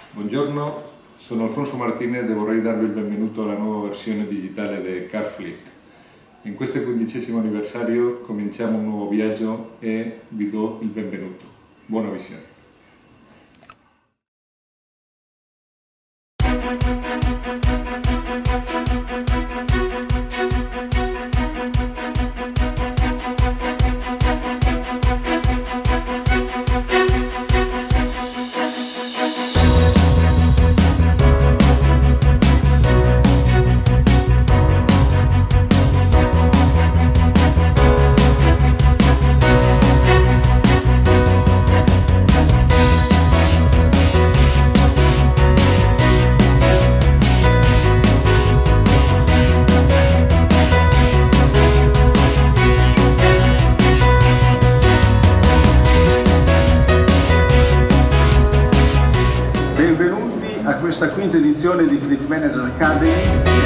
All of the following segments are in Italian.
Buongiorno, sono Alfonso Martinez e vorrei darvi il benvenuto alla nuova versione digitale di CarFleet. In questo 15° anniversario cominciamo un nuovo viaggio e vi do il benvenuto. Buona visione. Benvenuti a questa quinta edizione di Fleet Manager Academy.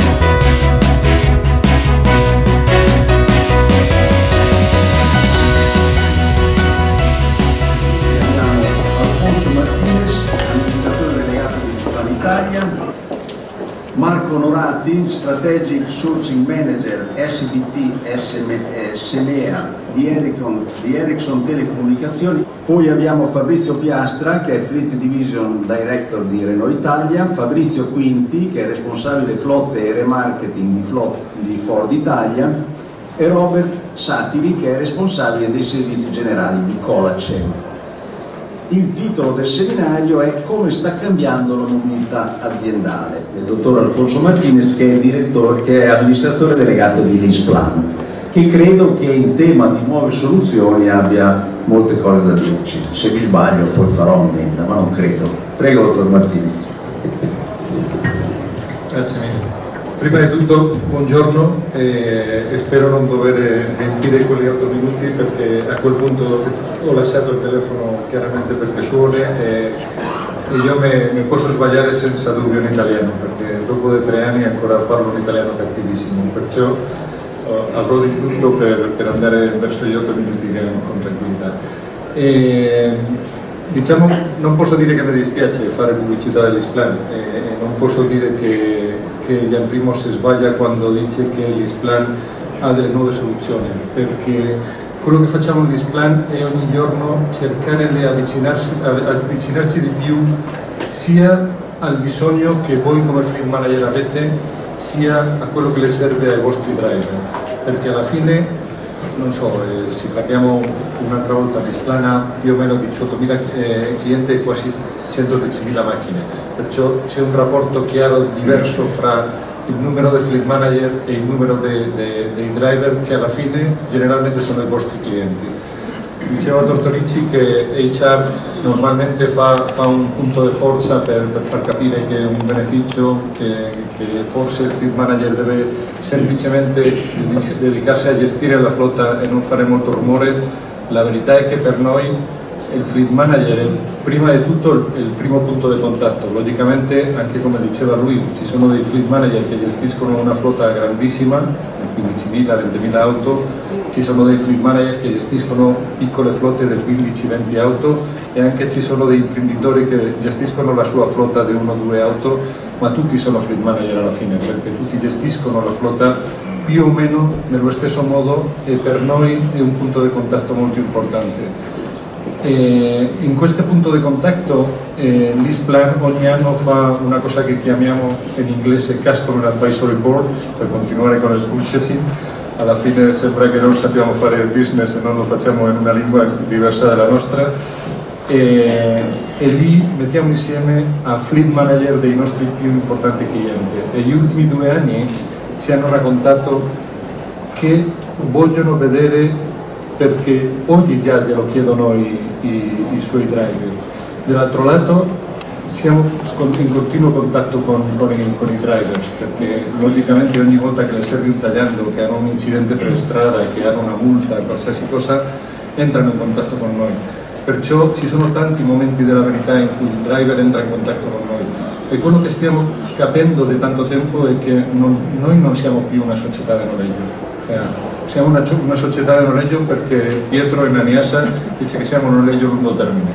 Abbiamo Alfonso Martinez, amministratore delegato di Digitale Italia, Marco Onorati, Strategic Sourcing Manager SBT SMEA di Ericsson Telecomunicazioni. Poi abbiamo Fabrizio Piastra, che è Fleet Division Director di Renault Italia, Fabrizio Quinti, che è responsabile flotte e remarketing di Ford Italia, e Robert Satiri, che è responsabile dei servizi generali di Colacel. Il titolo del seminario è Come sta cambiando la mobilità aziendale, del dottor Alfonso Martinez, che è amministratore delegato di LeasePlan, che credo che in tema di nuove soluzioni abbia molte cose da dirci. Se mi sbaglio poi farò ammenda, ma non credo. Prego, dottor Martinez. Grazie mille. Prima di tutto, buongiorno e spero non dover riempire quegli 8 minuti, perché a quel punto ho lasciato il telefono chiaramente perché suona e io mi posso sbagliare senza dubbio in italiano, perché dopo 3 anni ancora parlo un italiano cattivissimo, perciò avrò di tutto per andare verso gli 8 minuti con tranquillità. Diciamo, non posso dire che mi dispiace fare pubblicità del LeasePlan, non posso dire che Gian Primo si sbaglia quando dice che il LeasePlan ha delle nuove soluzioni, perché quello che facciamo in LeasePlan è ogni giorno cercare di avvicinarci di più sia al bisogno che voi come Fleet Manager avete, sia a quello che le serve ai vostri driver, perché alla fine, non so, se parliamo un'altra volta, LeasePlan ha più o meno 18.000 clienti e quasi 110.000 macchine, perciò c'è un rapporto chiaro, diverso fra il numero di Fleet Manager e il numero dei driver, che alla fine generalmente sono i vostri clienti. Diceva Tortorici che HR normalmente fa un punto di forza per far capire che è un beneficio, che forse il Fleet Manager deve semplicemente dedicarsi a gestire la flotta e non fare molto rumore. La verità è che per noi il Fleet Manager è prima di tutto il primo punto di contatto. Logicamente, anche come diceva lui, ci sono dei Fleet Manager che gestiscono una flotta grandissima, 15.000, 20.000 auto, ci sono dei Fleet Manager che gestiscono piccole flotte di 15-20 auto, e anche ci sono dei imprenditori che gestiscono la sua flotta di 1-2 auto, ma tutti sono Fleet Manager alla fine, perché tutti gestiscono la flotta più o meno nello stesso modo, e per noi è un punto di contatto molto importante. In questo punto di contatto LeasePlan ogni anno fa una cosa che chiamiamo in inglese Customer Advisory Board, per continuare con il purchasing. Alla fine sembra che non sappiamo fare il business e non lo facciamo in una lingua diversa dalla nostra, e lì mettiamo insieme a Fleet Manager dei nostri più importanti clienti, e gli ultimi 2 anni ci hanno raccontato che vogliono vedere, perché oggi già glielo chiedono i suoi driver. Dall'altro lato siamo in continuo contatto con i drivers, perché logicamente ogni volta che le serve un tagliando, che hanno un incidente per strada, che hanno una multa, qualsiasi cosa, entrano in contatto con noi. Perciò ci sono tanti momenti della verità in cui il driver entra in contatto con noi, e quello che stiamo capendo da tanto tempo è che noi non siamo più una società di noleggio. Siamo una società di noleggio perché Pietro in Aniasa dice che siamo un noleggio a lungo termine.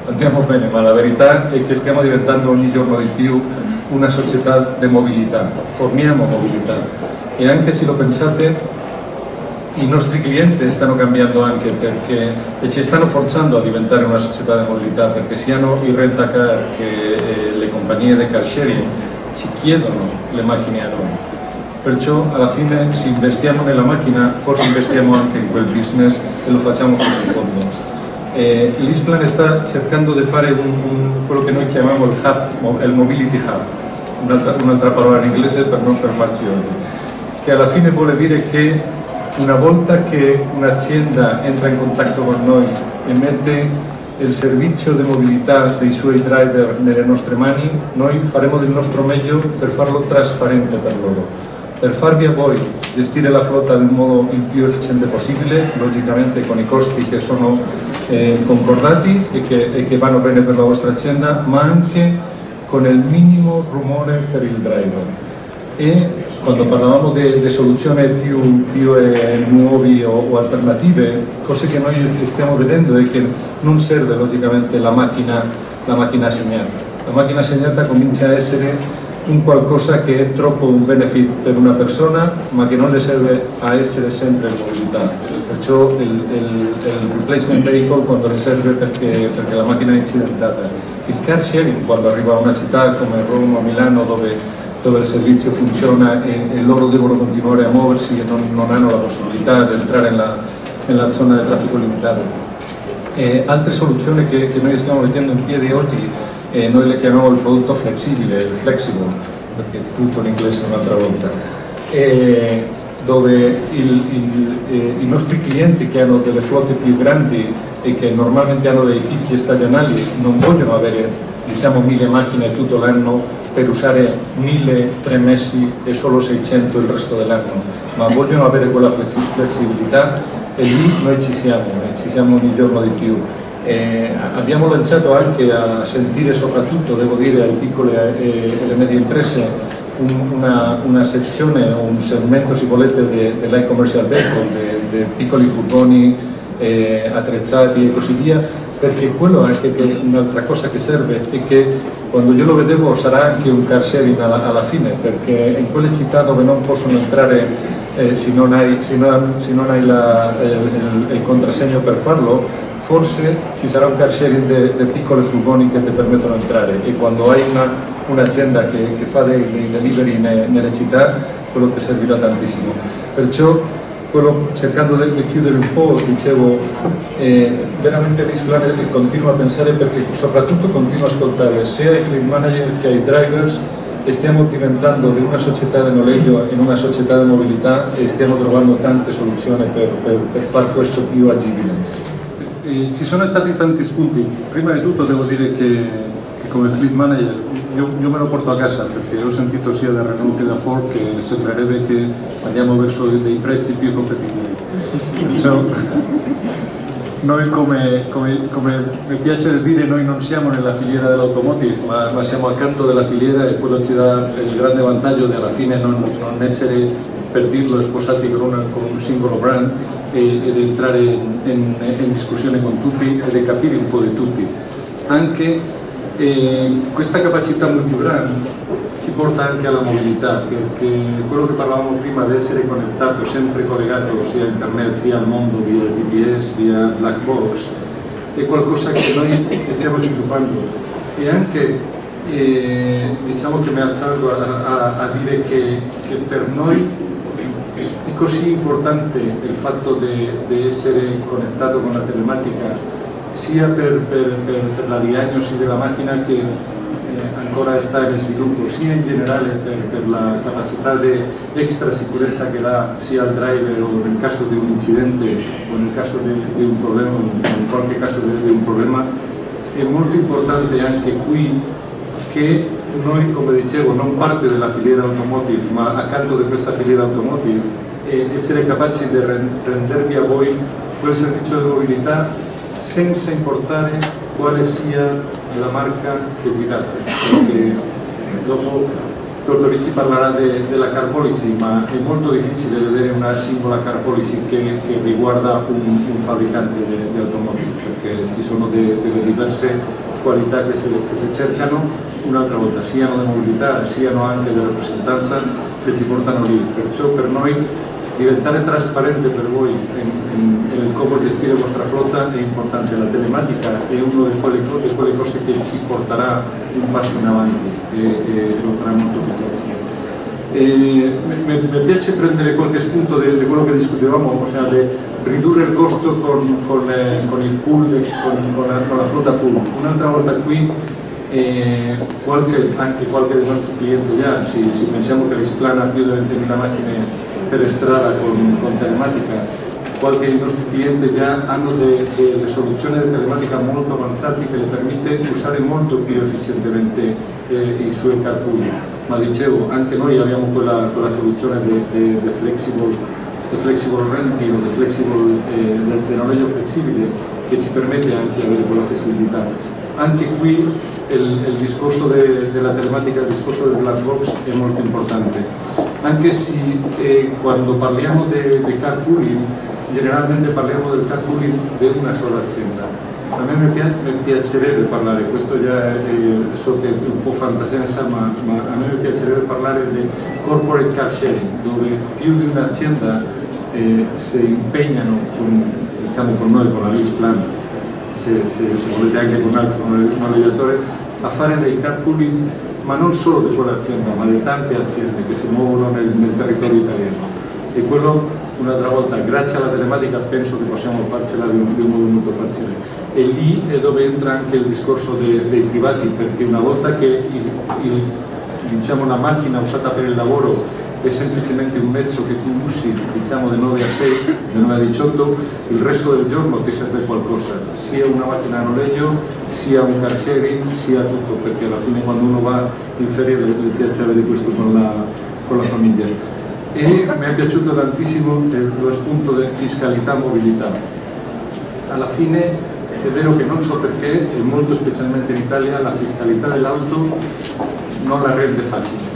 andiamo bene, ma la verità è che stiamo diventando ogni giorno di più una società di mobilità, forniamo mobilità e anche se lo pensate i nostri clienti stanno cambiando anche perché e ci stanno forzando a diventare una società di mobilità perché siano i rent-a-car che le compagnie di car sharing ci chiedono le macchine a noi. Perciò alla fine se investiamo nella macchina forse investiamo anche in quel business e lo facciamo fino in fondo. LeasePlan sta cercando di fare quello che noi chiamiamo il hub, il mobility hub, un'altra parola in inglese per non fermarci oggi, che alla fine vuole dire che una volta che un'azienda entra in contatto con noi e mette il servizio di mobilità dei suoi driver nelle nostre mani, noi faremo del nostro meglio per farlo trasparente per loro, per farvi a voi gestire la flotta nel modo il più efficiente possibile, logicamente con i costi che sono concordati e che vanno bene per la vostra azienda, ma anche con il minimo rumore per il driver. E quando parlavamo di soluzioni più nuove o alternative, cose che noi stiamo vedendo è che non serve logicamente la macchina assegnata. La macchina assegnata comincia a essere un qualcosa che è troppo un benefit per una persona, ma che non le serve a essere sempre in mobilità. Perciò il replacement vehicle quando le serve perché la macchina è incidentata. Il car sharing quando arriva a una città come Roma o Milano dove il servizio funziona e loro devono continuare a muoversi e non hanno la possibilità di entrare nella zona di traffico limitato. Altre soluzioni che noi stiamo mettendo in piedi oggi, noi le chiamiamo il prodotto flessibile, il flexible, perché tutto in inglese un'altra volta, dove i nostri clienti che hanno delle flotte più grandi e che normalmente hanno dei picchi stagionali non vogliono avere diciamo 1000 macchine tutto l'anno per usare 1000 3 mesi e solo 600 il resto dell'anno, ma vogliono avere quella flessibilità e lì noi ci siamo ogni giorno di più. Abbiamo lanciato anche a sentire soprattutto, devo dire, alle piccole e le medie imprese una sezione, un segmento se volete del light commercial vehicle, dei piccoli furgoni attrezzati e così via, perché quello è anche un'altra cosa che serve e che quando io lo vedevo sarà anche un car sharing alla fine, perché in quelle città dove non possono entrare se non hai il contrassegno per farlo, forse ci sarà un car sharing dei piccoli furgoni che ti permettono di entrare e quando hai un'azienda che fa dei delivery nelle città, quello ti servirà tantissimo. Perciò quello, cercando di chiudere un po', dicevo, veramente LeasePlan continua a pensare perché soprattutto continua a ascoltare sia ai fleet manager che ai drivers e stiamo diventando di una società di noleggio in una società di mobilità e stiamo trovando tante soluzioni per fare questo più agibile. Ci sono stati tanti spunti. Prima di tutto devo dire che come fleet manager io me lo porto a casa perché ho sentito sia da Renault che da Ford che sembrerebbe che andiamo verso dei prezzi più competitivi. Noi come mi piace dire, noi non siamo nella filiera dell'automotive ma siamo accanto della filiera e quello ci dà il grande vantaggio di alla fine non essere, per dirlo, sposati con un singolo brand ed entrare in discussione con tutti e capire un po' di tutti. Anche questa capacità multibrand ci porta anche alla mobilità, perché quello che parlavamo prima di essere connettato, sempre collegato sia a internet sia al mondo via GPS, via black box, è qualcosa che noi stiamo sviluppando e anche diciamo che mi alzando a dire che per noi è così importante il fatto di essere connettato con la telematica sia per la diagnosi della macchina che ancora sta in sviluppo, sia in generale per la capacità di extra sicurezza che dà sia al driver o nel caso di un incidente o nel caso di un problema, in qualche caso di un problema. È molto importante anche qui che noi, come dicevo, non parte della filiera automotive, ma accanto di questa filiera automotive, essere capaci di rendervi a voi quel servizio di mobilità senza importare quale sia la marca che guidate, perché dopo Dottor Ricci parlerà della car policy, ma è molto difficile vedere una singola car policy che riguarda un fabbricante di automobili, perché ci sono delle diverse qualità che si cercano, un'altra volta siano di mobilità, siano anche di rappresentanza, che ci portano lì. Perciò per noi diventare trasparente per voi nel come gestire la vostra flotta è importante. La telematica è una di quelle cose che ci porterà un passo in avanti e lo farà molto più facile. Mi piace prendere qualche spunto di quello che discutevamo, ossia di ridurre il costo con il pool, con la flotta pool. Un'altra volta qui anche qualche dei nostri clienti già, se pensiamo che l'Isplan ha più di 20.000 macchine per strada con telematica, qualche dei nostri clienti già hanno delle soluzioni di telematica molto avanzate che le permette usare molto più efficientemente i suoi carpool. Ma dicevo, anche noi abbiamo quella soluzione di flexible renting o del noleggio flessibile che ci permette anche di avere quella flessibilità. Anche qui il discorso della telematica, il discorso del black box è molto importante, anche se quando parliamo di carpooling generalmente parliamo del carpooling di una sola azienda. A me mi piacerebbe parlare, questo già so che è un po' fantascienza, ma a me mi piacerebbe parlare di corporate car sharing, dove più di un'azienda si impegnano con noi, con la LeasePlan, se volete anche con un altro noleggiatore, a fare dei carpooling, ma non solo di quell'azienda, ma di tante aziende che si muovono nel territorio italiano. E quello, un'altra volta, grazie alla telematica penso che possiamo farcela di un modo molto facile. E lì è dove entra anche il discorso dei privati, perché una volta che diciamo, una macchina usata per il lavoro è semplicemente un mezzo che tu usi, diciamo, di 9 a 6, di 9 a 18, il resto del giorno ti serve qualcosa, sia una macchina a noleggio, sia un car sharing, sia tutto, perché alla fine quando uno va in ferie le piace avere questo con la famiglia. E mi è piaciuto tantissimo lo spunto di fiscalità e mobilità. Alla fine è vero che non so perché, e molto specialmente in Italia, la fiscalità dell'auto non la rende facile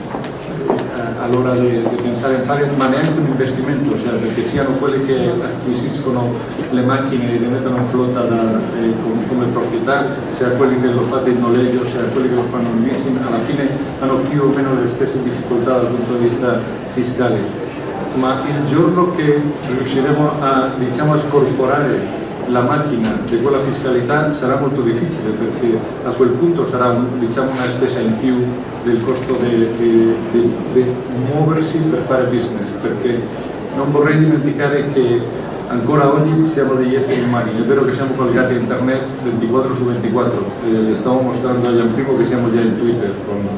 all'ora di pensare in fare, ma neanche un investimento, cioè perché siano quelli che acquisiscono le macchine e le mettono in flotta come proprietà, sia quelli che lo fanno in noleggio, sia quelli che lo fanno in leasing, alla fine hanno più o meno le stesse difficoltà dal punto di vista fiscale. Ma il giorno che riusciremo a scorporare la macchina di quella fiscalità sarà molto difficile, perché a quel punto sarà una spesa in più del costo di muoversi per fare business, perché non vorrei dimenticare che ancora oggi siamo degli esseri umani. È vero che siamo collegati a internet 24 su 24, le stavo mostrando a Gianprimo che siamo già in Twitter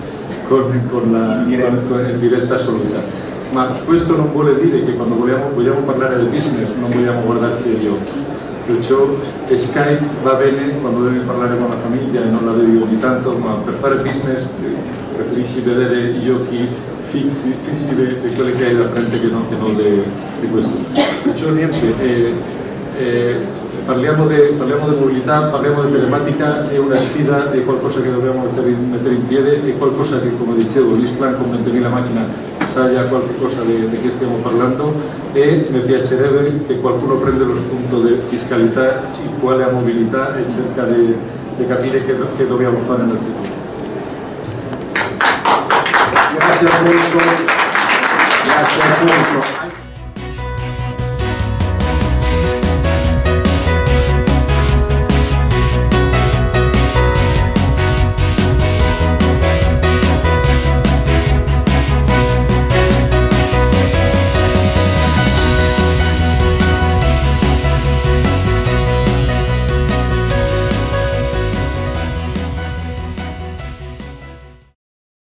in diretta assoluta, ma questo non vuole dire che quando vogliamo parlare del business non vogliamo guardarci agli occhi. Perciò Skype va bene quando devi parlare con la famiglia e non la vedi ogni tanto, ma per fare business preferisci vedere gli occhi fissi di quelli che hai da frente che non di questo. Perciò niente, parliamo di mobilità, parliamo di telematica, è una sfida, è qualcosa che dobbiamo mettere in piedi, è qualcosa che, come dicevo, l'Isplan con 20.000 macchine sa già qualche cosa di che stiamo parlando, e mi piacerebbe che qualcuno prenda lo spunto di fiscalità uguale a mobilità e cerca di capire che dobbiamo fare nel futuro. Grazie Alfonso.